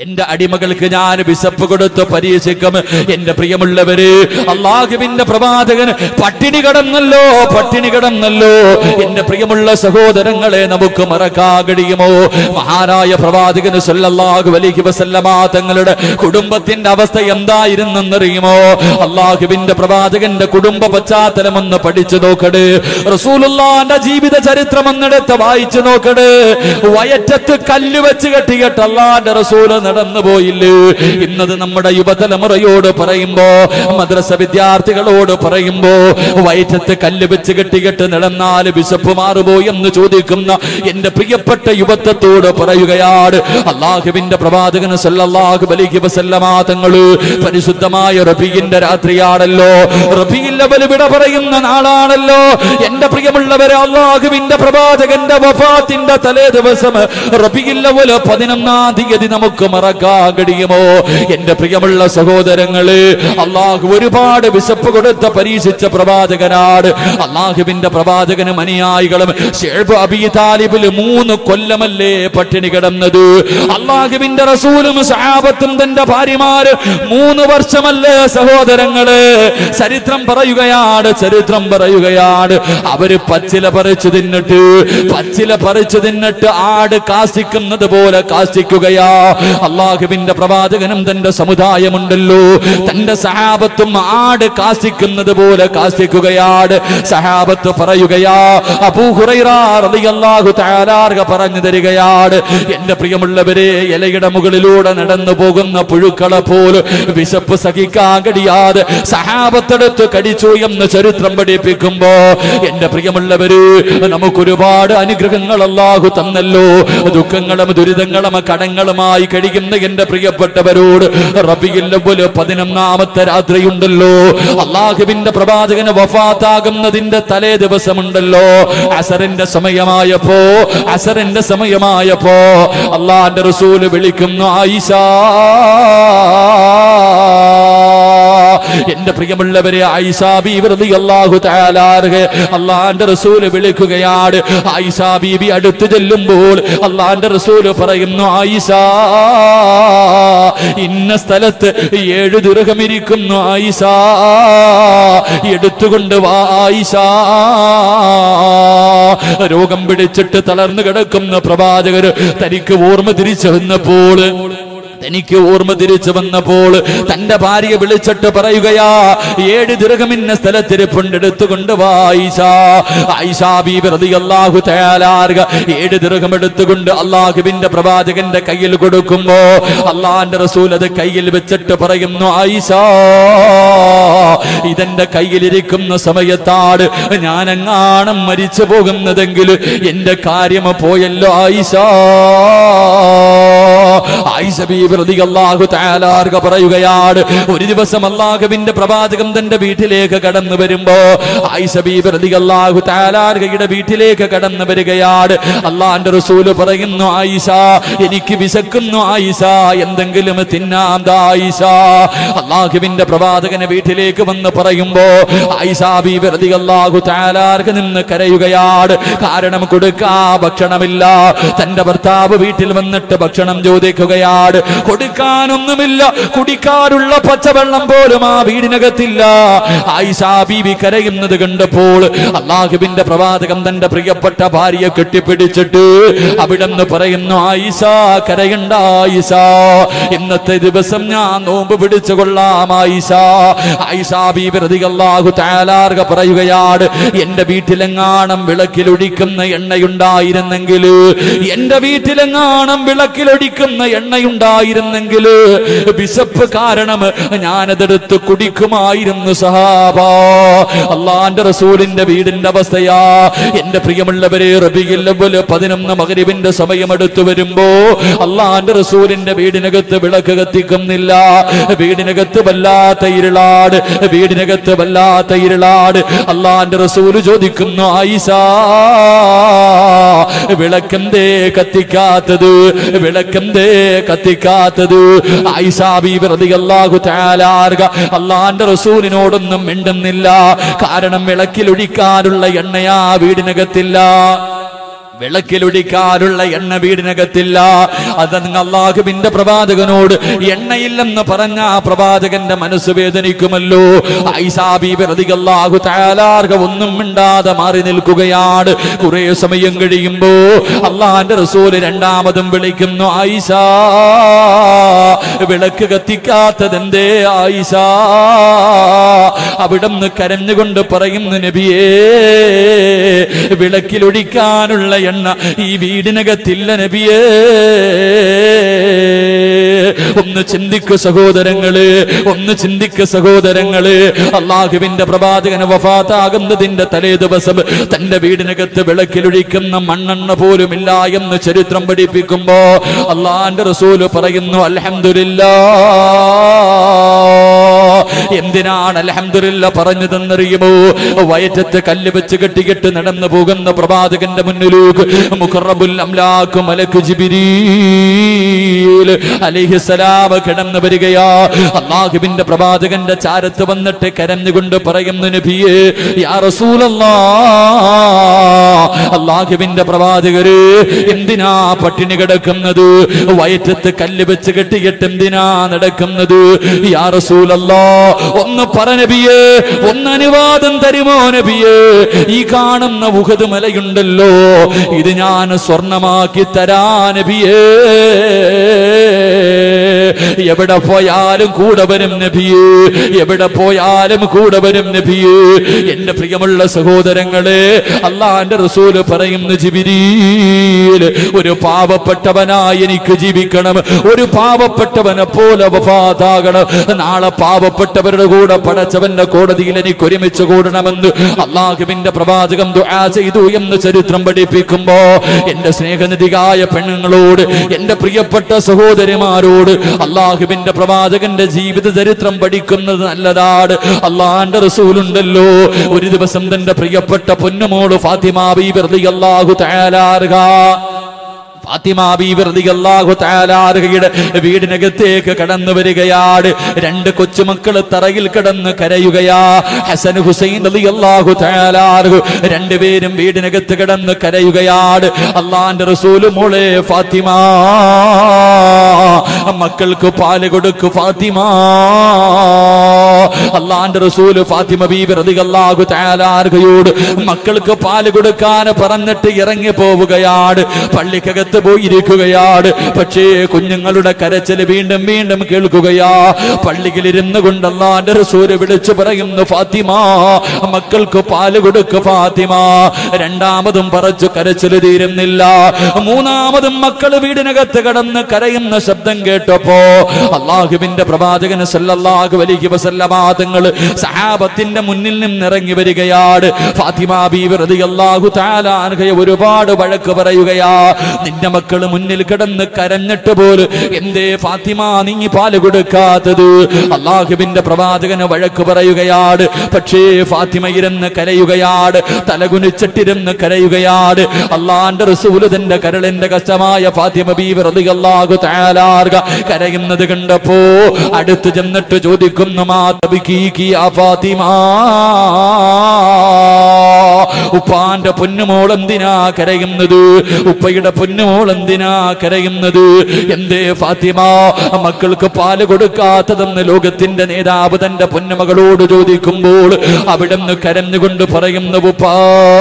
എന്റെ അടിമകൾക്ക് ഞാൻ വിശപ്പ് കൊടുത്ത് പരീക്ഷിക്കും. എന്റെ പ്രിയമുള്ളവര്, അല്ലാഹുവിന്റെ പ്രവാചകൻ പട്ടിണി കിടന്നല്ലോ. എന്റെ പ്രിയമുള്ള സഹോദരങ്ങളെ, നമുക്ക് മറക്കാൻ കഴിയുമോ? മഹാനായ പ്രവാചകൻ സല്ലല്ലാഹു അലൈഹി വസല്ലമ തങ്ങളുടെ കുടുംബത്തിന്റെ അവസ്ഥ എന്തായിരുന്നെന്നറിയുമോ? അല്ലാഹുവിന്റെ പ്രവാചകന്റെ കുടുംബ പശ്ചാത്തലം ഒന്ന് പഠിച്ചു നോക്കട്. റസൂലുള്ളാഹിന്റെ ജീവിത ചരിത്രം ഒന്നെടുത്ത് വായിച്ചു നോക്കട്. വയറ്റത്ത് കല്ല് വെച്ച് കെട്ടിയിട്ട് അല്ലാഹുവിന്റെ റസൂൽ നടന്നു പോയില്ലേ? ഇന്നത് നമ്മുടെ യുവതലമുറയോട് പറയുമ്പോ, മദ്രസ വിദ്യാർത്ഥികളോട് പറയുമ്പോ, വയറ്റത്ത് കല്ല് വെച്ച് കെട്ടിയിട്ട് നടന്നാൽ വിശപ്പ് മാറുമോ എന്ന് ചോദിക്കുന്ന എന്റെ പ്രിയപ്പെട്ട യുവത്വത്തോട് പറയുകയാണ്, അല്ലാഹുവിന്റെ പ്രവാചകൻ സല്ലല്ലാഹു അലൈഹി വസല്ലമ തങ്ങള് പരിശുദ്ധമായ റബീഇന്റെ രാത്രിയാണല്ലോ, റബീഉൽ അവ്വൽ വിട പറയുന്ന നാളാണല്ലോ. എന്റെ പ്രിയമുള്ളവരെ, അല്ലാഹുവിന്റെ പ്രവാചകന്റെ വഫാത്തിന്റെ തലേ ദിവസം റബീഉൽ അവ്വൽ 11-ാം തീയതി നമുക്ക് മറക്കാൻ കഴിയുമോ? എന്റെ പ്രിയമുള്ള സഹോദരങ്ങള്, അല്ലാഹു ഒരുപാട് വിശപ്പ് കൊടുത്ത പരീക്ഷിച്ച പ്രവാചകനാണ്. അല്ലാഹുവിന്റെ പ്രവാചകനും അനുയായികളും ശൈബ് അബീ താലിബിൽ 3 കൊല്ലമല്ലേ പട്ടിണി കിടന്നത്? അല്ലാഹുവിന്റെ റസൂലും സഹാബത്തും തന്റെ ഭാര്യമാര് 3 വർഷമല്ലേ സഹോദരങ്ങള്? ചരിത്രം പറയുകയാണ്, അവര് പച്ചില പറിച്ചു തിന്നിട്ട് ആട് കാസിക്കുന്നത് പോലെ കാസിക്കുകയാ. അല്ലാഹുവിന്റെ പ്രവാചകനും തന്റെ സമുദായമുണ്ടല്ലോ, തന്റെ സഹാബത്തും ആട് കാസിക്കുന്നത് പോലെ കാസിക്കുകയാണ്. സഹാബത്ത് പറയുകയാ, അബൂ ഹുറൈറ റളിയല്ലാഹു തആല പറഞ്ഞു തരികയാണ്, എന്റെ പ്രിയമുള്ളവരെ, ഇലയുടെ മുകളിലൂടെ നടന്നു പോകുന്ന പുഴുക്കളെ പോലെ വിശപ്പ് സഹിക്കാൻ കഴിയാതെ സഹാബത്തെടുത്ത് കടിച്ചു എന്ന് ചരിത്രം പഠിപ്പിക്കുമ്പോ, എന്റെ പ്രിയമുള്ളവര്, നമുക്കൊരുപാട് അനുഗ്രഹങ്ങൾ അല്ലാഹു തന്നല്ലോ. ദുഃഖങ്ങളും ദുരിതങ്ങളും കടങ്ങളുമായി കഴിയുന്ന എന്റെ പ്രിയപ്പെട്ടവരോട് റബീഉൽ അവ്വൽ 11-ാമത്തെ രാത്രിയുണ്ടല്ലോ, അല്ലാഹുവിന്റെ പ്രവാചകന് വഫാത്താകുന്നതിന്റെ തലേ ദിവസമുണ്ടല്ലോ, അസറിന്റെ സമയമായപ്പോ അല്ലാഹുവിന്റെ റസൂൽ വിളിക്കുന്നു, ആയിഷ. എന്റെ പ്രിയമുള്ളവരെ, ആയിഷ ബീബി റളിയല്ലാഹു തആല അല്ലാഹുവിന്റെ റസൂൽ വിളിക്കുകയാണ്. ആയിഷ ബീബി അടുത്ത് ചെല്ലുമ്പോൾ അല്ലാഹുവിന്റെ റസൂൽ പറയുന്നു, ആയിഷ, ഇന്ന സ്ഥലത്ത് 7 ദിർഹം ഇരിക്കുന്നു, ആയിഷ, എടുത്തുകൊണ്ട് വാ ആയിഷ. രോഗം പിടിച്ചിട്ട് തളർന്നു കിടക്കുന്ന പ്രവാചകർ തനിക്ക് ഓർമ്മ തിരിച്ചു വന്നപ്പോൾ തന്റെ ഭാര്യ വിളിച്ചിട്ട് പറയുകയാ, 7 ദിർഹമിന്ന സ്ഥലത്തിരിപ്പുണ്ട്, എടുത്തുകൊണ്ട് വാ ആയിഷ. ആയിഷ ബീബി റളിയല്ലാഹു തആല 7 ദിർഹം എടുത്തുകൊണ്ട് അല്ലാഹുവിന്റെ പ്രവാചകന്റെ കയ്യിൽ കൊടുക്കുമ്പോ അല്ലാഹുവിന്റെ റസൂൽ അത് കയ്യിൽ വെച്ചിട്ട് പറയുന്നു, ആയിഷ, ഇതെന്റെ കയ്യിലിരിക്കുന്ന സമയത്താണ് ഞാനെങ്ങാനും മരിച്ചു പോകുന്നതെങ്കിൽ എന്റെ കാര്യം പോയല്ലോ ആയിഷ. ആയിഷ ബീബി റളിയല്ലാഹു തആല പറയുകയാണ്, ഒരു ദിവസം അല്ലാഹുവിന്റെ പ്രവാചകൻ തന്റെ വീട്ടിലേക്ക് കടന്നു വരുമ്പോ ആയിഷ ബീബി റളിയല്ലാഹു തആലയുടെ വീട്ടിലേക്ക് കടന്നു വരികയാണ്. അല്ലാഹുവിന്റെ റസൂൽ പറയുന്നു, ആയിഷ, എനിക്ക് വിശക്കുന്നു ആയിഷ, എന്തെങ്കിലും തിന്നാം ദാ ആയിഷ. അല്ലാഹുവിന്റെ പ്രവാചകനെ വീട്ടിലേക്ക് വന്ന് പറയുമ്പോ ആയിഷ ബീബി റളിയല്ലാഹു തആല നിന്ന് കരയുകയാണ്. കാരണം കൊടുക്കാ ഭക്ഷണമില്ല. തന്റെ ഭർത്താവ് വീട്ടിൽ വന്നിട്ട് ഭക്ഷണം ചോദിക്കുകയാണ്, കൊടുക്കാനൊന്നുമില്ല, കുടിക്കാനുള്ള പച്ചവെള്ളം പോലും ആ വീടിനകത്തില്ല. ആയിഷ ബീബി കരയുന്നത് കണ്ടപ്പോൾ അല്ലാഹുവിന്റെ പ്രവാചകൻ തന്റെ പ്രിയപ്പെട്ട ഭാര്യയെ കെട്ടിപ്പിടിച്ചിട്ട് അവിടെന്ന് പറയുന്നു, ആയിഷ, കരയണ്ട ആയിഷ, ഇന്നത്തെ ദിവസം ഞാൻ നോമ്പ് പിടിച്ചു കൊള്ളാം ആയിഷ. ആയിഷ ബീബി റളിയല്ലാഹു തആല പറയുകയാണ്, എന്റെ വീട്ടിലെങ്ങാണം വിളക്കിലൊഴിക്കുന്ന എണ്ണയുണ്ടായിരുന്നെങ്കിൽ, വിശപ്പ് കാരണം ഞാനതെടുത്ത് കുടിക്കുമായിരുന്നു സഹാബ. അല്ലാഹുവിന്റെ റസൂലിന്റെ വീടിന്റെ അവസ്ഥയാ. എന്റെ പ്രിയമുള്ളവരെ, റബീഉൽ അവ്വൽ 11 മഗ്രിബിന്റെ സമയം അടുത്തു വരുമ്പോ അല്ലാഹുവിന്റെ റസൂലിന്റെ വീടിനകത്ത് വിളക്ക് കത്തിക്കുന്നില്ല. വീടിനകത്ത് വല്ലാത്ത ഇരുളാട്. അല്ലാഹുവിന്റെ റസൂൽ ചോദിക്കുന്നു, ആയിഷ, വിളക്കെന്തേ കത്തിക്കാത്തത്? ആയിഷ ബീബി റളിയല്ലാഹു തആല അല്ലാഹുവിന്റെ റസൂലിനോടൊന്നും മിണ്ടുന്നില്ല. കാരണം വിളക്കിലൊഴിക്കാനുള്ള എണ്ണയാ വീടിനകത്തില്ല. വിളക്കിലൊഴിക്കാനുള്ള എണ്ണ വീടിനകത്തില്ല. അത് അല്ലാഹുവിന്റെ പ്രവാചകനോട് എണ്ണയില്ലെന്ന് പറഞ്ഞ ആ പ്രവാചകന്റെ മനസ്സ് വേദനിക്കുമല്ലോ. ആയിഷാ ബീബി റളിയല്ലാഹു തആല ഒന്നും മിണ്ടാതെ മാറി നിൽക്കുകയാണ്. കുറെ സമയം കഴിയുമ്പോ അല്ലാഹുവിന്റെ റസൂൽ രണ്ടാമതും വിളിക്കുന്നു, ആയിഷാ വിളക്ക് കത്തിക്കാത്തതെന്തേ ആയിഷാ? അവിടുന്ന് കരഞ്ഞുകൊണ്ട് പറയുന്നു, നബിയേ വിളക്കിലൊഴിക്കാനുള്ള എണ്ണ ഈ വീടിനകത്തില്ല നബിയേ. ഒന്ന് ചിന്തിക്കു സഹോദരങ്ങള്, ഒന്ന് ചിന്തിക്കു സഹോദരങ്ങള്. അല്ലാഹുവിന്റെ പ്രവാചകൻ വഫാത്താകുന്നതിന്റെ തലേ ദിവസം തന്റെ വീടിനകത്ത് വിളക്കിലൊഴിക്കുന്ന മണ്ണെണ്ണ പോലും ഇല്ല എന്ന് ചരിത്രം പഠിപ്പിക്കുമ്പോ അല്ലാഹുവിന്റെ റസൂല് പറയുന്നു, അൽഹംദുലില്ലാഹ്. എന്തിനാണ് അൽഹംദുലില്ലാഹ് പറഞ്ഞതെന്നറിയുമോ? വയറ്റത്ത് കല്ല് വെച്ച് കെട്ടിക്കെട്ട് നടന്നു പോകുന്ന പ്രവാചകന്റെ മുന്നിലേക്ക് മുഖറബുൽ അംലാഖ് മലക്ക് ജിബ്രീൽ അലൈഹിസ്സലാം കടന്നു വരികയാ. അല്ലാഹുവിന്റെ പ്രവാചകന്റെ ചാരത്ത് വന്നിട്ട് കരഞ്ഞുകൊണ്ട് പറയുന്നു, നബിയേ യാ റസൂലല്ലാഹ്, അല്ലാഹുവിന്റെ പ്രവാചകരെ എന്തിനാ പട്ടിണി കിടക്കുന്നത്? വയറ്റത്ത് കല്ല് വെച്ച് കെട്ടിയിട്ട് എന്തിനാ നടക്കുന്നത്? യാ റസൂലല്ലാഹ്, ഒന്ന് പറ നബിയേ, ഒന്ന് അനുവാദം തരുമോ നബിയേ? ഈ കാണുന്ന ഉഹദ് മലയുണ്ടല്ലോ, ഇത് ഞാൻ സ്വർണമാക്കി തരാ നബിയേ. എവിടെ പോയാലും കൂടെ വരും നബിയേ, എവിടെ പോയാലും കൂടെ വരും നബിയേ. എന്റെ പ്രിയമുള്ള സഹോദരങ്ങളെ, അല്ലാഹുവിന്റെ റസൂല് പറയുന്നു, ജിബ്രീൽ ഒരു പാവപ്പെട്ടവനായി എനിക്ക് ജീവിക്കണം, ഒരു പാവപ്പെട്ടവനെ പോലെ വഫാത്താകണം. നാളെ പാവപ്പെട്ടവരുടെ കൂടെ പടച്ചവന്റെ കോടതിയിൽ എനിക്ക് ഒരുമിച്ച് കൂടണമെന്ന് അല്ലാഹുവിന്റെ പ്രവാചകൻ ദുആ ചെയ്തു എന്ന് ചരിത്രം പഠിപ്പിക്കുമ്പോ എന്റെ സ്നേഹനിധിയായ പെണ്ണുങ്ങളോട്, എന്റെ പ്രിയപ്പെട്ട സഹോദരിമാരോട് അല്ലാഹുവിന്റെ പ്രവാചകന്റെ ജീവിത ചരിത്രം പഠിക്കുന്നത് നല്ലതാണ്. അല്ലാഹുവിന്റെ റസൂലുണ്ടല്ലോ, ഒരു ദിവസം തന്റെ പ്രിയപ്പെട്ട പൊന്നുമോള് ഫാത്തിമ ബീബി റളിയല്ലാഹു തആല അൻഹ, ഫാത്തിമ ബീബി റളിയല്ലാഹു തആല അൻഹയുടെ വീടിനകത്തേക്ക് കടന്നു വരികയാണ്. രണ്ട് കൊച്ചുമക്കള് തറയിൽ കിടന്ന് കരയുകയാ. ഹസൻ ഹുസൈൻ റളിയല്ലാഹു തആല അൻഹു രണ്ടുപേരും വീടിനകത്ത് കിടന്ന് കരയുകയാണ്. അല്ലാഹുവിന്റെ റസൂൽ, മോളെ ഫാത്തിമ, മക്കൾക്ക് പാല് കൊടുക്കു ഫാത്തിമ. അല്ലാഹുവിന്റെ റസൂൽ ഫാത്തിമ ബീബി റളിയല്ലാഹു തആല അൻഹയോട് മക്കൾക്ക് പാല് കൊടുക്കാൻ പറഞ്ഞിട്ട് ഇറങ്ങി പോവുകയാണ്. പള്ളിക്കകത്ത് പോയിരിക്കുകയാണ്. പക്ഷേ കുഞ്ഞുങ്ങളുടെ കരച്ചിൽ വീണ്ടും വീണ്ടും കേൾക്കുകയാ. പള്ളിയിൽ ഇരുന്നു കൊണ്ട് അല്ലാഹുവിന്റെ റസൂൽ വിളിച്ചു പറയുന്നു, ഫാത്തിമ മക്കൾക്ക് പാല് കൊടുക്കു ഫാത്തിമ. രണ്ടാമതും പറച്ചു കരച്ചിൽ തീരുന്നില്ല. മൂന്നാമതും മക്കൾ വീടിനകത്ത് കടന്ന് കരയുന്ന ശബ്ദം കേട്ടപ്പോ അല്ലാഹുവിന്റെ പ്രവാചകൻ സല്ലല്ലാഹു അലൈഹി വസല്ലമ തങ്ങൾ സഹാബത്തിന്റെ മുന്നിൽ നിന്ന് ഇറങ്ങി വരികയാണ്. ഫാത്തിമ ബീവി റളിയല്ലാഹു തആല അൻഹയെ ഒരുപാട് വഴക്ക് പറയുകയാ. നിന്റെ മക്കള് മുന്നിൽ കിടന്ന് കരഞ്ഞിട്ട് പോലും എന്തേ ഫാത്തിമ നീ പാല് കൊടുക്കാത്തത്? അല്ലാഹുവിന്റെ പ്രവാചകന് വഴക്ക് പറയുകയാണ്. പക്ഷേ ഫാത്തിമ ഇരുന്ന് കരയുകയാണ്, തലകുനിച്ചിട്ടിരുന്ന് കരയുകയാണ്. അല്ലാഹുവിന്റെ റസൂൽ തന്റെ കരളിന്റെ കഷ്ടമായ ഫാത്തിമ ബീവി റളിയല്ലാഹു തആല അൻഹ കരയുന്നത് കണ്ടപ്പോ അടുത്ത് ചെന്നിട്ട് ചോദിക്കുന്നു, മാ തബ്കീകി യാ ഫാത്തിമ, ഉപ്പാന്റെ പൊന്നുമോൾ എന്തിനാ കരയുന്നത്? ഉപ്പയുടെ പൊന്നുമോൾ എന്തിനാ കരയുന്നത്? എന്തേ ഫാത്തിമ മക്കൾക്ക് പാല് കൊടുക്കാത്തതെന്ന് ലോകത്തിന്റെ നേതാവ് തന്റെ പൊന്നുമകളോട് ചോദിക്കുമ്പോൾ അവിടുന്ന് കരഞ്ഞുകൊണ്ട് പറയുന്നു, ഉപ്പാ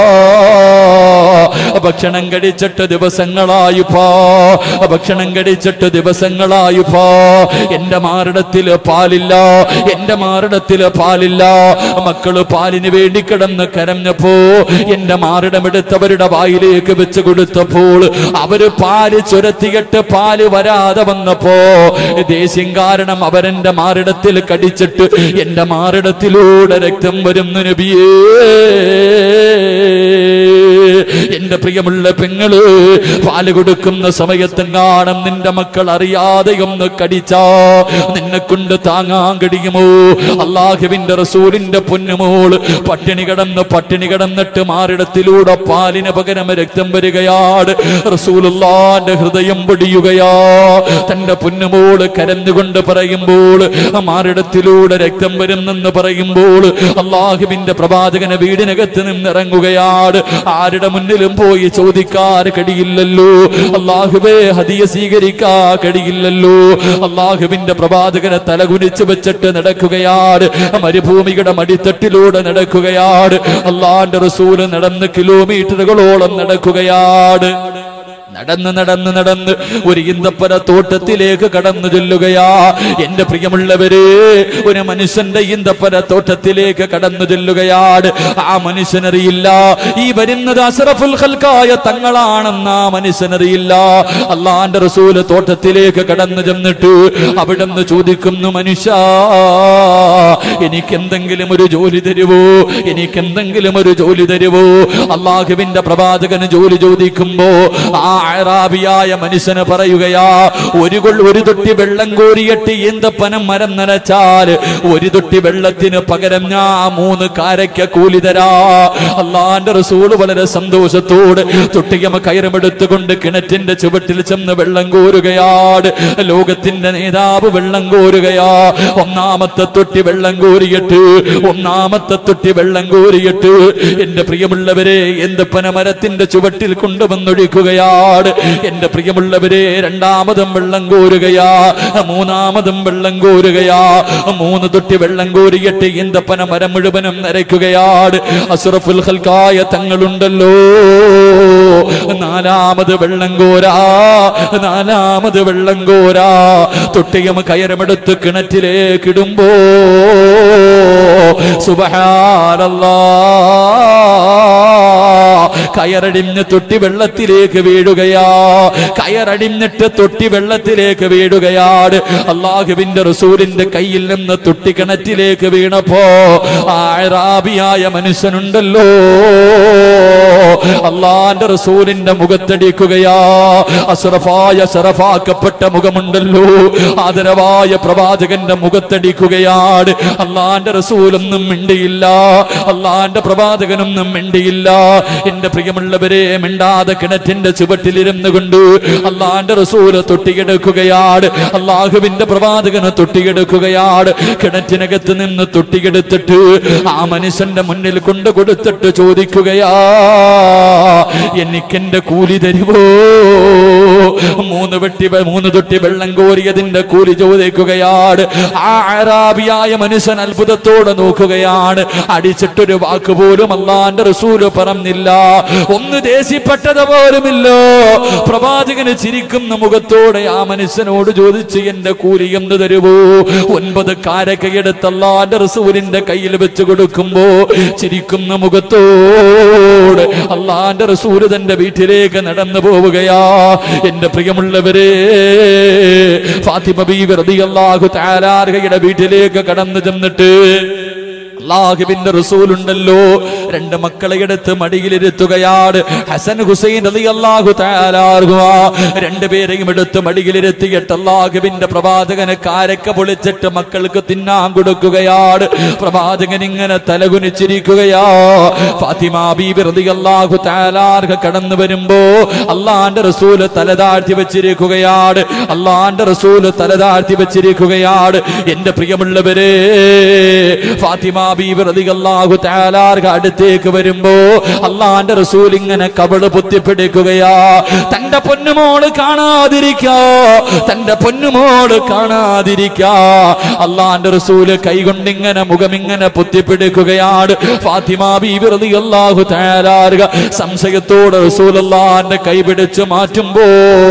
ഭക്ഷണം കഴിച്ചിട്ട് ദിവസങ്ങളായിപ്പോ, ഭക്ഷണം കഴിച്ചിട്ട് ദിവസങ്ങളായിപ്പോ എന്റെ മാറിടത്തില് പാലില്ല, എന്റെ മാറിടത്തില് പാലില്ല. മക്കള് പാലിന് വേണ്ടി കിടന്ന് കരഞ്ഞപ്പോ എന്റെ മാറിടമെടുത്തവരുടെ വായിലേക്ക് വെച്ച് കൊടുത്തപ്പോൾ അവര് പാല് ചുരത്തിയിട്ട് പാല് വരാതെ വന്നപ്പോ ദേഷ്യം കാരണം അവരെന്റെ മാറിടത്തിൽ കടിച്ചിട്ട് എന്റെ മാറിടത്തിലൂടെ രക്തം വരുന്നു നബിയേ. എന്റെ പ്രിയമുള്ള പെങ്ങള്, പാല് കൊടുക്കുന്ന സമയത്തും കാണും നിന്റെ മക്കൾ അറിയാതെ ഒന്ന് കടിച്ചാ നിന്നെ കൊണ്ട് താങ്ങാൻ കഴിയുമോ? അല്ലാഹുവിന്റെ റസൂലിന്റെ പൊന്നുമോള് പട്ടിണി കിടന്നിട്ട് മാറിടത്തിലൂടെ പാലിന് പകരം രക്തം വരികയാണ്. റസൂലുള്ളാഹിന്റെ ഹൃദയം പൊടിയുകയാ. തന്റെ പൊന്നുമോള് കരഞ്ഞുകൊണ്ട് പറയുമ്പോൾ, മാറിടത്തിലൂടെ രക്തം വരുന്നെന്ന് പറയുമ്പോൾ അല്ലാഹുവിന്റെ പ്രവാചകനെ വീടിനകത്ത് നിന്നിറങ്ങുകയാണ്. ആരുടെ മുന്നിൽ ആരെങ്കിലും പോയി ചോദിക്കാൻ കഴിയില്ലല്ലോ. അല്ലാഹുവേ ഹദിയ സ്വീകരിക്കാൻ കഴിയില്ലല്ലോ. അല്ലാഹുവിന്റെ പ്രവാചകനെ തലകുനിച്ച് വെച്ചിട്ട് നടക്കുകയാണ്. മരുഭൂമിയുടെ മടിത്തട്ടിലൂടെ നടക്കുകയാണ്. അല്ലാഹുവിന്റെ റസൂല് നടന്ന് കിലോമീറ്ററുകളോളം നടക്കുകയാണ്. നടന്ന് ഒരു ഈന്തപ്പന തോട്ടത്തിലേക്ക് കടന്നു ചെല്ലുകയാ. എന്റെ പ്രിയമുള്ളവര്, ഒരു മനുഷ്യന്റെ ഈന്തപ്പന തോട്ടത്തിലേക്ക് കടന്നു ചെല്ലുകയാണ്. ആ മനുഷ്യനറിയില്ല ഈ വരുന്നത് അഷ്റഫുൽ ഖൽഖായ തങ്ങളാണെന്ന് ആ മനുഷ്യനറിയില്ല. അല്ലാഹുവിന്റെ റസൂല് തോട്ടത്തിലേക്ക് കടന്നു ചെന്നിട്ട് അവിടുന്ന് ചോദിക്കുന്നു, മനുഷ്യ എനിക്കെന്തെങ്കിലും ഒരു ജോലി തരുവോ, എനിക്കെന്തെങ്കിലും ഒരു ജോലി തരുവോ? അല്ലാഹുവിന്റെ പ്രവാചകന് ജോലി ചോദിക്കുമ്പോ ആ അറാബിയായ മനുഷ്യന് പറയുകയാ, ഒരു തൊട്ടി വെള്ളം കോരിയിട്ട് ഈന്തപ്പനം മരം നനച്ചാൽ ഒരു തൊട്ടി വെള്ളത്തിന് പകരം ഞാൻ 3 കാരയ്ക്ക കൂലി തരാ. അല്ലാഹുവിന്റെ റസൂല് വളരെ സന്തോഷത്തോടെ തൊട്ടിയമ കയറുമെടുത്തുകൊണ്ട് കിണറ്റിന്റെ ചുവട്ടിൽ ചെന്ന് വെള്ളം കോരുകയാണ്. ലോകത്തിന്റെ നേതാവ് വെള്ളം കോരുകയാ. ഒന്നാമത്തെ തൊട്ടി വെള്ളം കോരിയിട്ട് എന്റെ പ്രിയമുള്ളവരെ ഈന്തപ്പന മരത്തിന്റെ ചുവട്ടിൽ കൊണ്ടുവന്നൊഴിക്കുകയാണ്. എന്റെ പ്രിയമുള്ളവരെ, രണ്ടാമതും വെള്ളം കോരുകയാ, മൂന്നാമതും വെള്ളം കോരുകയാ. 3 തൊട്ടി വെള്ളം കോരിയിട്ട് ഈന്തപ്പന മരം മുഴുവനും നരയ്ക്കുകയാണ്. അഷ്റഫുൽ ഖൽഖായ തങ്ങളുണ്ടല്ലോ, 4ാമത് വെള്ളം കോരാ. തൊട്ടിയം കയറമെടുത്ത് കിണറ്റിലേക്ക് ഇടുമ്പോ സുബ്ഹാനല്ലാഹ്, കയറടിഞ്ഞ് തൊട്ടി വെള്ളത്തിലേക്ക് വീഴുകയാ. കയറടിഞ്ഞിട്ട് തൊട്ടി വെള്ളത്തിലേക്ക് വീഴുകയാണ്. അല്ലാഹുവിന്റെ റസൂലിന്റെ കയ്യിൽ നിന്ന് തൊട്ടി കിണറ്റിലേക്ക് വീണപ്പോ ആ അറാബിയായ മനുഷ്യനുണ്ടല്ലോ, അല്ലാഹുവിന്റെ റസൂലിന്റെ മുഖത്തടിക്കുകയാ. ശറഫാക്കപ്പെട്ട മുഖമുണ്ടല്ലോ, ആദരവായ പ്രവാചകന്റെ മുഖത്തടിക്കുകയാണ്. അല്ലാഹുവിന്റെ റസൂലൊന്നും മിണ്ടിയില്ല, അല്ലാഹുവിന്റെ പ്രവാചകനൊന്നും മിണ്ടിയില്ല. എന്റെ പ്രിയമുള്ളവരെ, മിണ്ടാതെ കിണറ്റിന്റെ ചുവട്ടിലിരുന്നു കൊണ്ട് അല്ലാഹുവിന്റെ റസൂല് തൊട്ടിയെടുക്കുകയാണ്. അല്ലാഹുവിന്റെ പ്രവാചകന് തൊട്ടിയെടുക്കുകയാണ്. കിണറ്റിനകത്ത് നിന്ന് തൊട്ടിയെടുത്തിട്ട് ആ മനുഷ്യന്റെ മുന്നിൽ കൊണ്ട് കൊടുത്തിട്ട് ചോദിക്കുകയാ, എനിക്കെന്റെ കൂലി തരുവോ? 3 തൊട്ടി വെള്ളം കോരിയതിന്റെ കൂലി ചോദിക്കുകയാണ്. ആ അറാബിയായ മനുഷ്യൻ അത്ഭുതത്തോടെ നോക്കുകയാണ്. അടിച്ചിട്ടൊരു വാക്ക് പോലും അല്ലാഹുവിന്റെ റസൂല് പറഞ്ഞില്ല. ഒന്ന് ദേഷ്യപ്പെട്ടത് പോലുമില്ലോ. പ്രവാചകന് ചിരിക്കുന്ന മുഖത്തോടെ ആ മനുഷ്യനോട് ചോദിച്ച്, എന്റെ കൂലി എന്ത് തരുവോ? 9 കാരക്കയെടുത്ത് അല്ലാഹുവിന്റെ റസൂലിന്റെ കയ്യിൽ വെച്ച് കൊടുക്കുമ്പോ ചിരിക്കുന്ന മുഖത്തോടെ അല്ലാഹുവിന്റെ റസൂല് തന്റെ വീട്ടിലേക്ക് നടന്നു പോവുകയാ. എന്റെ പ്രിയമുള്ളവരെ, ഫാത്തിമ ബീവി റളിയല്ലാഹു തആല അൻഹയുടെ വീട്ടിലേക്ക് കടന്നു ചെന്നിട്ട് അല്ലാഹുവിന്റെ റസൂലുണ്ടല്ലോ, 2 മക്കളെ എടുത്ത് മടിയിലിരുത്തുകയാണ്. ഹസൻ ഹുസൈൻ റളിയല്ലാഹു തആല അൻഹു 2 പേരെയും എടുത്ത് മടിയിലിരുത്തിയിട്ട് അല്ലാഹുവിന്റെ പ്രവാചകനെ കാരക്ക പൊളിച്ചിട്ട് മക്കൾക്ക് തിന്നാൻ കൊടുക്കുകയാണ്. പ്രവാചകൻ ഇങ്ങനെ തലകുനിച്ചിരിക്കുകയാ. ഫാത്തിമ ബീബി റളിയല്ലാഹു തആല അൻഹ കടന്നു വരുമ്പോ അല്ലാഹുവിന്റെ റസൂല് തല താഴ്ത്തി വെച്ചിരിക്കുകയാണ്. എന്റെ പ്രിയമുള്ളവരെ, ഫാത്തിമ ബീബി റളിയല്ലാഹു തആല അൻഹ അടുത്തേക്ക് വരുമ്പോ അല്ലാഹുവിന്റെ റസൂൽ ഇങ്ങനെ കബള് പൊത്തിപ്പിടിക്കുകയാ. തന്റെ പൊന്നുമോള് കാണാതിരിക്കാ അല്ലാഹുവിന്റെ റസൂല് കൈകൊണ്ട് ഇങ്ങനെ മുഖമിങ്ങനെ പൊത്തിപ്പിടിക്കുകയാണ്. ഫാത്തിമ ബീബി റളിയല്ലാഹു തആല അൻഹ സംശയത്തോടെ റസൂലുള്ളാഹിന്റെ കൈ പിടിച്ചു മാറ്റുമ്പോ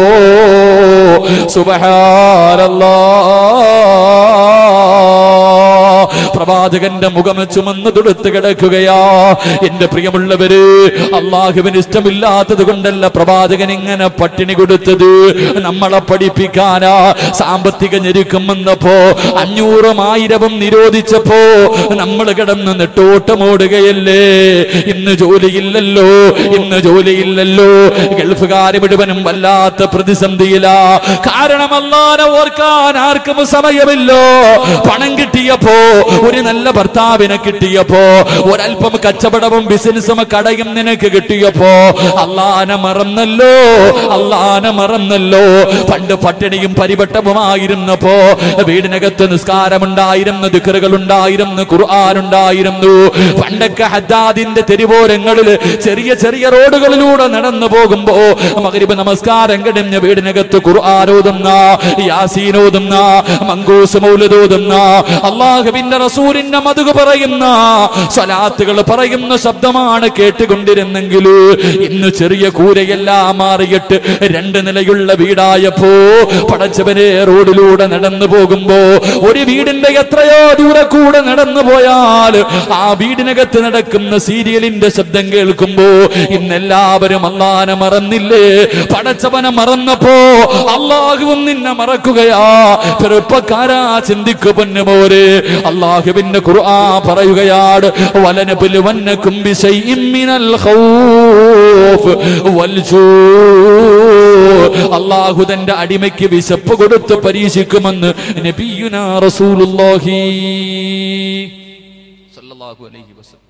സുബ്ഹാനല്ലാഹ്, പ്രവാചകന്റെ മുഖം ചുമന്ന് തുടുത്ത് കിടക്കുകയാ. എന്റെ പ്രിയമുള്ളവര്, അള്ളാഹുവിന് ഇഷ്ടമില്ലാത്തത് കൊണ്ടല്ല പ്രവാചകൻ ഇങ്ങനെ പട്ടിണി കൊടുത്തത്, നമ്മളെ പഠിപ്പിക്കാനാ. സാമ്പത്തിക ഞെരുക്കം വന്നപ്പോ 500ഉം 1000ഉം നിരോധിച്ചപ്പോ നമ്മൾ കിടന്ന് നെട്ടോട്ടമോടുകയല്ലേ. ഇന്ന് ജോലിയില്ലല്ലോ. ഗൾഫുകാര് മുഴുവനും വല്ലാത്ത പ്രതിസന്ധിയിലാ. കാരണം അല്ലാഹനെ ഓർക്കാൻ ആർക്കും സമയമില്ലോ. പണം കിട്ടിയപ്പോ ഒരു ഒരു നല്ല ഭർത്താവിനെ കിട്ടിയപ്പോ, ഒരൽപ്പം കച്ചവടവും ബിസിനസ്സും കടയും നിനക്ക് കിട്ടിയപ്പോ അള്ളാനെ മറന്നല്ലോ, അള്ളാനെ മറന്നല്ലോ. പണ്ട് പട്ടിണിയും പരിവട്ടവുമായിരുന്നപ്പോ വീടിനകത്ത് നിസ്കാരമുണ്ടായിരുന്നു, ദിക്റുകൾ ഉണ്ടായിരുന്നു, ഖുർആൻ ഉണ്ടായിരുന്നു. പണ്ടൊക്കെ ഹദ്ദാദിന്റെ തെരുവോരങ്ങളിൽ ചെറിയ ചെറിയ റോഡുകളിലൂടെ നടന്നു പോകുമ്പോ മഗ്രിബ് നമസ്കാരം കഴിഞ്ഞ് വീടിനകത്ത് ഖുർആൻ ഓതുന്ന, യാസീൻ ഓതുന്ന, മങ്കൂസ് മൗലിദ് ഓതുന്ന, അല്ലാഹുവിന്റെ റസൂലിന്റെ മദ്ഹ് പറയുന്ന, സ്വലാത്തുകൾ പറയുന്ന ശബ്ദമാണ് കേട്ടുകൊണ്ടിരുന്നെങ്കിൽ ഇന്ന് ചെറിയ കൂരയെല്ലാം മാറിയിട്ട് 2 നിലയുള്ള വീടായപ്പോ പടച്ചവനെ റോഡിലൂടെ നടന്നു പോകുമ്പോ ഒരു വീടിന്റെ എത്രയോ ദൂരെ കൂടെ നടന്നു പോയാൽ ആ വീടിനകത്ത് നടക്കുന്ന സീരിയലിന്റെ ശബ്ദം കേൾക്കുമ്പോ ഇന്നെല്ലാവരും അല്ലാഹനെ മറന്നില്ലേ? പടച്ചവനെ മറന്നപ്പോ അല്ലാഹുവും നിന്നെ മറക്കുകയാ. ചെറുപ്പക്കാരാ ചിന്തിക്കു പൊന്നുമോരെ, അല്ലാഹുവിന്റെ ഖുർആൻ പറയുകയാണ്, വലനബുലുവന്നകും ബിശൈഇൻ മിനൽ ഖൗഫ് വൽജൂ. അല്ലാഹു തന്റെ അടിമയ്ക്ക് വിശപ്പ് കൊടുത്ത് പരീക്ഷിക്കുമെന്ന് നബിയുനാ റസൂലുള്ളാഹി സല്ലല്ലാഹു അലൈഹി വസല്ലം.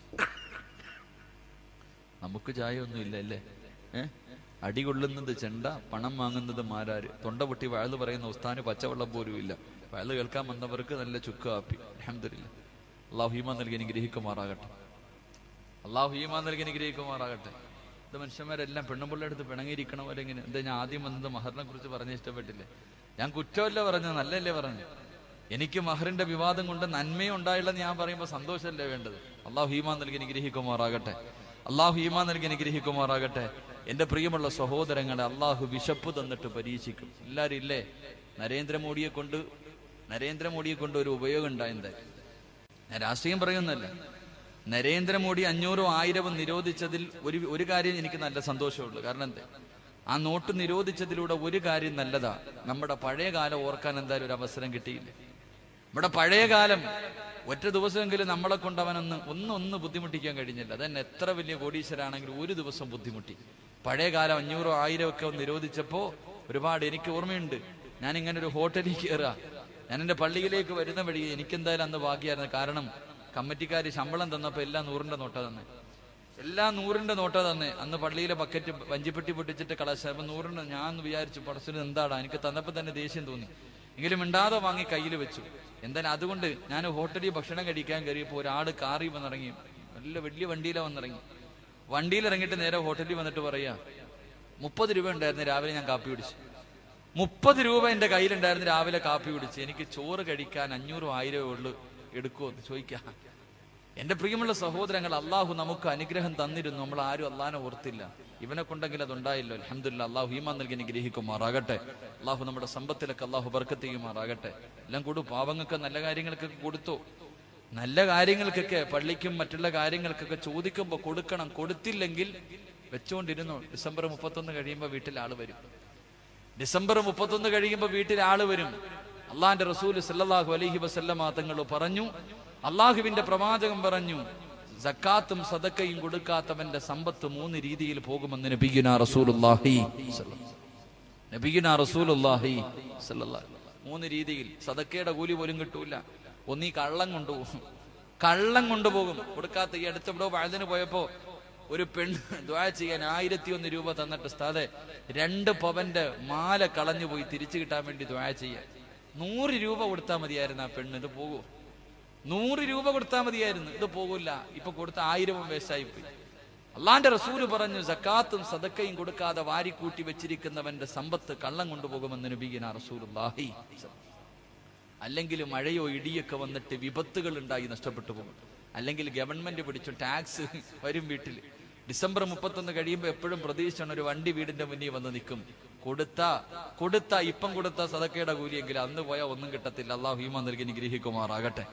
നമുക്ക് ചായ ഒന്നും ഇല്ല അല്ലേ? അടികൊള്ളുന്നത് ചെണ്ട, പണം വാങ്ങുന്നത് മാരാര്, തൊണ്ട പൊട്ടി വയല് പറയുന്ന ഉസ്താന് പച്ചവെള്ളം പോലും ഇല്ല. വയല് കേൾക്കാൻ വന്നവർക്ക് നല്ല ചുക്ക് കാപ്പി. അൽഹംദുലില്ലാഹ്. അല്ലാഹു ഈമാൻ നൽകി അനുഗ്രഹിക്കുമാറാകട്ടെ, അല്ലാഹു ഈമാൻ നൽകി അനുഗ്രഹിക്കുമാറാകട്ടെ. ഇത് മനുഷ്യന്മാരെല്ലാം പെണ്ണുമ്പിള്ള അടുത്ത് പിണങ്ങിയിരിക്കണവരെങ്ങനെ? എന്താ ഞാൻ ആദ്യം വന്നത് മഹറിനെ കുറിച്ച് പറഞ്ഞ് ഇഷ്ടപ്പെട്ടില്ലേ? ഞാൻ കുറ്റമല്ല പറഞ്ഞത്, നല്ലല്ലേ പറഞ്ഞു. എനിക്ക് മഹറിന്റെ വിവാദം കൊണ്ട് നന്മയും ഉണ്ടായില്ലെന്ന് ഞാൻ പറയുമ്പോൾ സന്തോഷമല്ലേ വേണ്ടത്? അല്ലാഹു ഈമാൻ നൽകി അനുഗ്രഹിക്കുമാറാകട്ടെ, അല്ലാഹു ഈമാൻ നൽകി അനുഗ്രഹിക്കുമാറാകട്ടെ. എന്റെ പ്രിയമുള്ള സഹോദരങ്ങളെ, അല്ലാഹു വിശപ്പ് തന്നിട്ട് പരീക്ഷിക്കും. എല്ലാവരും ഇല്ലേ? നരേന്ദ്രമോദിയെ കൊണ്ട് ഒരു ഉപയോഗം ഉണ്ടായെന്താ? ഞാൻ രാഷ്ട്രീയം പറയുന്നല്ല. നരേന്ദ്രമോദി 500 1000 നിരോധിച്ചതിൽ ഒരു കാര്യം എനിക്ക് നല്ല സന്തോഷമുള്ളൂ. കാരണം എന്താ? ആ നോട്ട് നിരോധിച്ചതിലൂടെ ഒരു കാര്യം നല്ലതാ. നമ്മുടെ പഴയ കാലം ഓർക്കാൻ എന്തായാലും ഒരു അവസരം കിട്ടിയില്ലേ? നമ്മുടെ പഴയ കാലം ഒറ്റ ദിവസമെങ്കിലും നമ്മളെ കൊണ്ട് അവനൊന്ന് ബുദ്ധിമുട്ടിക്കാൻ കഴിഞ്ഞില്ല. അതന്നെ എത്ര വലിയ കോടീശ്വരാണെങ്കിലും ഒരു ദിവസം ബുദ്ധിമുട്ടി. പഴയ കാലം 500 1000 ഒക്കെ നിരോധിച്ചപ്പോ ഒരുപാട് എനിക്ക് ഓർമ്മയുണ്ട്. ഞാൻ ഇങ്ങനെ ഒരു ഹോട്ടലിൽ കയറുക, ഞാൻ എൻ്റെ പള്ളിയിലേക്ക് വരുന്ന വഴി എനിക്കെന്തായാലും അന്ന് ഭാഗ്യമായിരുന്നു. കാരണം കമ്മിറ്റിക്കാർ ശമ്പളം തന്നപ്പോ എല്ലാം 100ന്റെ നോട്ട തന്നെ, എല്ലാം 100ന്റെ നോട്ട തന്നെ. അന്ന് പള്ളിയിലെ ബക്കറ്റ് വഞ്ചിപ്പെട്ടി പൊട്ടിച്ചിട്ട് കളശ 100ന്റെ. ഞാൻ വിചാരിച്ചു പടച്ചിന് എന്താടാ, എനിക്ക് തന്നപ്പോ തന്നെ ദേഷ്യം തോന്നി. എങ്കിലും മിണ്ടാതെ വാങ്ങി കയ്യിൽ വെച്ചു. എന്തായാലും അതുകൊണ്ട് ഞാൻ ഹോട്ടലിൽ ഭക്ഷണം കഴിക്കാൻ കയറിയപ്പോൾ ഒരാള് കാറി വന്നിറങ്ങി, വലിയ വണ്ടിയിലാണ് വന്നിറങ്ങി. വണ്ടിയിലിറങ്ങിയിട്ട് നേരെ ഹോട്ടലിൽ വന്നിട്ട് പറയാ, 30 രൂപ ഉണ്ടായിരുന്നു രാവിലെ ഞാൻ കാപ്പി കുടിച്ചു. 30 രൂപ എന്റെ കയ്യിലുണ്ടായിരുന്നു രാവിലെ കാപ്പി കുടിച്ച്. എനിക്ക് ചോറ് കഴിക്കാൻ 500 1000 ഉള്ളു, എടുക്കുമോ എന്ന് ചോദിക്കാം. എന്റെ പ്രിയമുള്ള സഹോദരങ്ങൾ, അള്ളാഹു നമുക്ക് അനുഗ്രഹം തന്നിരുന്നു, നമ്മൾ ആരും അള്ളാഹിനെ ഓർത്തില്ല. ഇവനെ കൊണ്ടെങ്കിൽ അതുണ്ടായില്ലോ. അൽഹംദുലില്ലാഹ്. അള്ളാഹു ഈമാൻ നൽകി അനുഗ്രഹിക്കുമാറാകട്ടെ. അള്ളാഹു നമ്മുടെ സമ്പത്തിലൊക്കെ അള്ളാഹു ബർക്കത്ത് ചെയ്യുമാറാകട്ടെ. എല്ലാം കൊടു, പാവങ്ങൾക്ക് നല്ല കാര്യങ്ങൾക്കൊക്കെ കൊടുത്തു. നല്ല കാര്യങ്ങൾക്കൊക്കെ, പള്ളിക്കും മറ്റുള്ള കാര്യങ്ങൾക്കൊക്കെ ചോദിക്കുമ്പോൾ കൊടുക്കണം. കൊടുത്തില്ലെങ്കിൽ വെച്ചുകൊണ്ടിരുന്നു. ഡിസംബർ 31 കഴിയുമ്പോൾ വീട്ടിൽ ആള് വരും. ഡിസംബർ 31 കഴിയുമ്പോൾ വീട്ടിൽ ആള് വരും. അള്ളാന്റെ റസൂൽ സല്ലല്ലാഹു അലൈഹി വസല്ലമ തങ്ങൾ പറഞ്ഞു, അള്ളാഹുവിന്റെ പ്രവാചകൻ പറഞ്ഞു, സക്കാത്തും സദക്കയും കൊടുക്കാത്തവന്റെ സമ്പത്ത് 3 രീതിയിൽ പോകുമെന്ന് നബിയുനാ റസൂലുള്ളാഹി സ്വല്ലല്ലാഹി 3 രീതിയിൽ. സദക്കയുടെ കൂലി പോലും കിട്ടൂല. ഒന്നീ കള്ളം കൊണ്ടുപോകും. കൊടുക്കാത്ത. ഈ അടുത്തെവിടോ വഴുതിന് പോയപ്പോ ഒരു പെണ്ണ് ദുആ ചെയ്യാൻ 1001 രൂപ തന്നിട്ട് ഉസ്താദേ 2 പവന്റെ മാല കളഞ്ഞു പോയി, തിരിച്ചു കിട്ടാൻ വേണ്ടി ദുആ ചെയ്യാൻ 100 രൂപ കൊടുത്താൽ മതിയായിരുന്നു. ആ പെണ്ണ് ഇത് പോകൂ, 100 രൂപ കൊടുത്താൽ മതിയായിരുന്നു, ഇത് പോകില്ല. ഇപ്പൊ കൊടുത്ത 1000 വേസ്റ്റായി പോയി. അള്ളാന്റെ റസൂല് പറഞ്ഞു, സക്കാത്തും സദക്കയും കൊടുക്കാതെ വാരിക്കൂട്ടി വെച്ചിരിക്കുന്നവന്റെ സമ്പത്ത് കള്ളം കൊണ്ടുപോകുമെന്ന് നബിയുനാ റസൂലുള്ളാഹി. അല്ലെങ്കിൽ മഴയോ ഇടിയൊക്കെ വന്നിട്ട് വിപത്തുകൾ ഉണ്ടായി നഷ്ടപ്പെട്ടു പോകും. അല്ലെങ്കിൽ ഗവൺമെന്റ് പിടിച്ചു ടാക്സ് വരും വീട്ടിൽ. ഡിസംബർ 31 കഴിയുമ്പോൾ എപ്പോഴും പ്രതീക്ഷിച്ചാണ് ഒരു വണ്ടി വീടിന്റെ മുന്നിൽ വന്ന് നിൽക്കും. ഇപ്പം കൊടുത്ത സദക്കയുടെ കൂലിയെങ്കിൽ അന്ന് പോയാൽ ഒന്നും കിട്ടത്തില്ല. അള്ളാഹു ഈമാൻ നൽകി അനുഗ്രഹിക്കുമാറാകട്ടെ.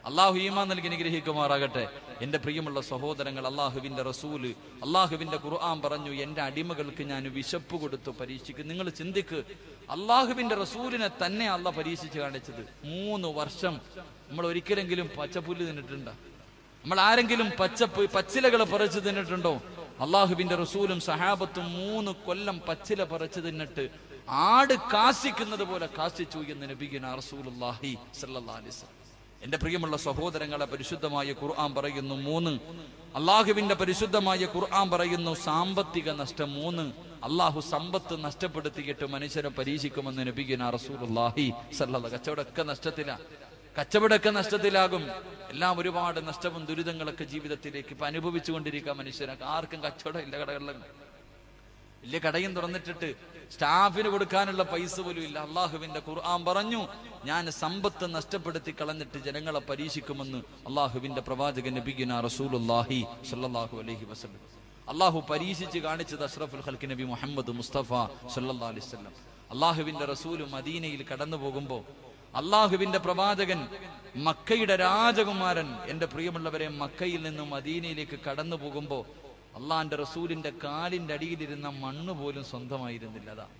എന്റെ പ്രിയമുള്ള സഹോദരങ്ങൾ, അള്ളാഹുവിന്റെ റസൂല്, അള്ളാഹുവിന്റെ ഖുർആൻ പറഞ്ഞു, എന്റെ അടിമകൾക്ക് ഞാൻ വിശപ്പ് കൊടുത്തു പരീക്ഷിക്കും. നിങ്ങൾ ചിന്തിക്ക്, അള്ളാഹുവിന്റെ റസൂലിനെ തന്നെ അള്ളാഹ് പരീക്ഷിച്ച് കാണിച്ചത്. 3 വർഷം നമ്മൾ ഒരിക്കലെങ്കിലും പച്ചപ്പുല്ല് തിന്നിട്ടുണ്ടോ? നമ്മൾ ആരെങ്കിലും പച്ചിലകൾ പറിച്ചു തിന്നിട്ടുണ്ടോ? അള്ളാഹുവിന്റെ റസൂലും സഹാബത്തും 3 കൊല്ലം പച്ചില പറിച്ചു തിന്നിട്ട് ആട് കാശിക്കുന്നത് പോലെ കാശിച്ചു എന്ന് നബിയുനാ റസൂലുള്ളാഹി സ്വല്ലല്ലാഹി അലൈഹി വസല്ലം. എന്റെ പ്രിയമുള്ള സഹോദരങ്ങളെ, പരിശുദ്ധമായ ഖുർആൻ പറയുന്നു 3. അള്ളാഹുവിന്റെ പരിശുദ്ധമായ ഖുർആൻ പറയുന്നു സാമ്പത്തിക നഷ്ടം 3. അള്ളാഹു സമ്പത്ത് നഷ്ടപ്പെടുത്തിയിട്ട് മനുഷ്യരെ പരീക്ഷിക്കുമെന്ന് നബിയുനാ റസൂലുള്ളാഹി സ്വല്ലല്ലാഹു. കച്ചവടമൊക്കെ നഷ്ടത്തിലാകും. എല്ലാം ഒരുപാട് നഷ്ടവും ദുരിതങ്ങളൊക്കെ ജീവിതത്തിലേക്ക് ഇപ്പൊ അനുഭവിച്ചുകൊണ്ടിരിക്കുക മനുഷ്യരൊക്കെ. ആർക്കും കച്ചവടം ഇല്ല, കടകളിലും വലിയ കടയും തുറന്നിട്ടിട്ട് സ്റ്റാഫിന് കൊടുക്കാനുള്ള പൈസ പോലും ഇല്ല. അള്ളാഹുവിന്റെ ഖുർആൻ പറഞ്ഞു, ഞാൻ സമ്പത്ത് നഷ്ടപ്പെടുത്തി കളഞ്ഞിട്ട് ജനങ്ങളെ പരീക്ഷിക്കുമെന്ന് അള്ളാഹുവിന്റെ പ്രവാചകൻ നബിയുനാ റസൂലുള്ളാഹി സ്വല്ലല്ലാഹു അലൈഹി വസല്ലം. അള്ളാഹു പരീക്ഷിച്ച് കാണിച്ചത് അഷ്റഫുൽ ഖൽഖ് നബി മുഹമ്മദ് മുസ്തഫ സ്വല്ലല്ലാഹു അലൈഹി വസല്ലം. അള്ളാഹുവിന്റെ റസൂൽ മദീനയിൽ കടന്നു പോകുമ്പോ അള്ളാഹുവിന്റെ പ്രവാചകൻ മക്കയുടെ രാജകുമാരൻ, എന്റെ പ്രിയമുള്ളവരെ, മക്കയിൽ നിന്നും മദീനയിലേക്ക് കടന്നു പോകുമ്പോ അള്ളാന്റെ റസൂലിന്റെ കാലിന്റെ അടിയിലിരുന്ന മണ്ണ് പോലും സ്വന്തമായിരുന്നില്ല. അതാ,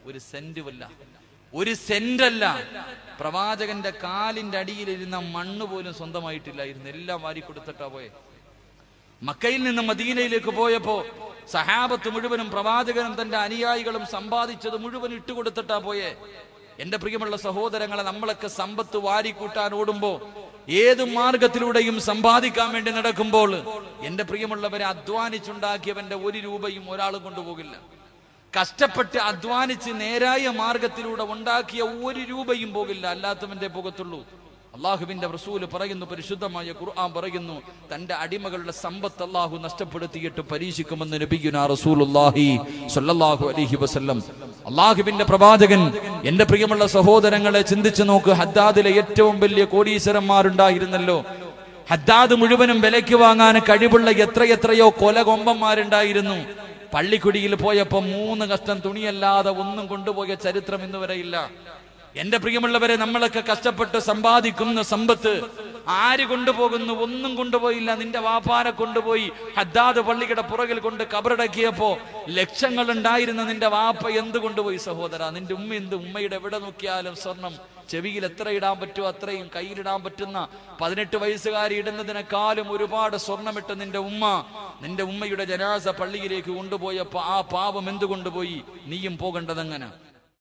ഒരു സെന്റല്ല, പ്രവാചകന്റെ കാലിന്റെ അടിയിലിരുന്ന മണ്ണ് പോലും സ്വന്തമായിട്ടില്ലായിരുന്നു. എല്ലാം വാരി കൊടുത്തിട്ടാ പോയെ. മക്കയിൽ നിന്ന് മദീനയിലേക്ക് പോയപ്പോ സഹാബത്ത് മുഴുവനും പ്രവാചകനും തന്റെ അനുയായികളും സമ്പാദിച്ചത് മുഴുവൻ ഇട്ടുകൊടുത്തിട്ടാ പോയെ. എന്റെ പ്രിയമുള്ള സഹോദരങ്ങളെ, നമ്മളൊക്കെ സമ്പത്ത് വാരിക്കൂട്ടാൻ ഓടുമ്പോ, ഏത് മാർഗത്തിലൂടെയും സമ്പാദിക്കാൻ വേണ്ടി നടക്കുമ്പോൾ, എന്റെ പ്രിയമുള്ളവരെ, അധ്വാനിച്ചുണ്ടാക്കിയവന്റെ 1 രൂപയും ഒരാളും കൊണ്ടുപോകില്ല. കഷ്ടപ്പെട്ട് അധ്വാനിച്ച് നേരായ മാർഗത്തിലൂടെ ഉണ്ടാക്കിയ 1 രൂപയും പോകില്ല, അല്ലാത്തവന്റെ പോകത്തുള്ളൂ. അള്ളാഹുവിന്റെ റസൂൽ പറയുന്നു, പരിശുദ്ധമായ ഖുർആൻ പറയുന്നു, തന്റെ അടിമകളുടെ സമ്പത്ത് അള്ളാഹു നഷ്ടപ്പെടുത്തിയിട്ട് പരീക്ഷിക്കുമെന്ന് നബിയുനാ റസൂലുള്ളാഹി സ്വല്ലല്ലാഹു അലൈഹി വസല്ലം. അള്ളാഹുവിന്റെ പ്രവാചകൻ, എന്റെ പ്രിയമുള്ള സഹോദരങ്ങളെ, ചിന്തിച്ചു നോക്ക്. ഹദ്ദാദിലെ ഏറ്റവും വലിയ കോടീശ്വരന്മാരുണ്ടായിരുന്നല്ലോ. ഹദ്ദാദ് മുഴുവനും വിലയ്ക്ക് വാങ്ങാൻ കഴിവുള്ള എത്രയോ കൊലകൊമ്പന്മാരുണ്ടായിരുന്നു. പള്ളിക്കുടിയിൽ പോയപ്പോ 3 കഷ്ടം തുണിയല്ലാതെ ഒന്നും കൊണ്ടുപോയ ചരിത്രം ഇന്ന് വരെ ഇല്ല. എന്റെ പ്രിയമുള്ളവരെ, നമ്മളൊക്കെ കഷ്ടപ്പെട്ട് സമ്പാദിക്കുന്ന സമ്പത്ത് ആര് കൊണ്ടുപോകുന്നു? ഒന്നും കൊണ്ടുപോയില്ല. നിന്റെ വാപ്പാനെ കൊണ്ടുപോയി ഹദ്ദാദ് പള്ളിയുടെ പുറകിൽ കൊണ്ട് കബറടക്കിയപ്പോ ലക്ഷങ്ങൾ ഉണ്ടായിരുന്ന നിന്റെ വാപ്പ എന്ത് കൊണ്ടുപോയി സഹോദര? നിന്റെ ഉമ്മ എന്ത്? ഉമ്മയുടെ എവിടെ നോക്കിയാലും സ്വർണം. ചെവിയിൽ എത്ര ഇടാൻ പറ്റുമോ അത്രയും, കയ്യിലിടാൻ പറ്റുന്ന 18 വയസ്സുകാരി ഇടുന്നതിനേക്കാളും ഒരുപാട് സ്വർണ്ണമിട്ട് നിന്റെ ഉമ്മയുടെ ജനാസ പള്ളിയിലേക്ക് കൊണ്ടുപോയപ്പോ ആ പാവം എന്ത് കൊണ്ടുപോയി? നീയും പോകേണ്ടതെങ്ങനെ?